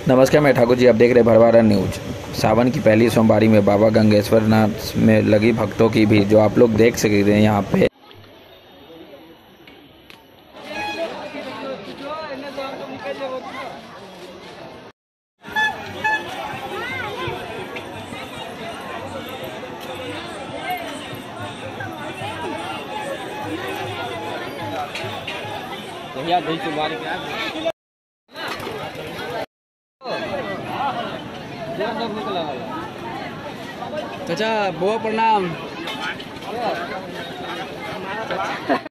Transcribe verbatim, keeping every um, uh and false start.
नमस्कार, मैं ठाकुर जी, आप देख रहे भरवारा न्यूज। सावन की पहली सोमवारी में बाबा गंगेश्वरनाथ में लगी भक्तों की भीड़, जो आप लोग देख सकते हैं यहाँ पे। चाचा बुआ प्रणाम।